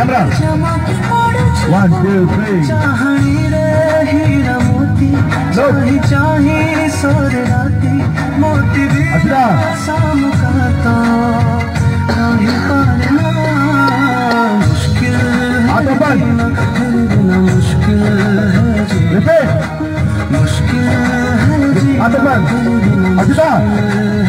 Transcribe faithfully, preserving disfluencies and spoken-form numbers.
camera one two three चाही चाही सोर राती मोती भी शाम का तो नहीं पाना मुश्किल है जीना जीना मुश्किल है जीना मुश्किल है जीना जीना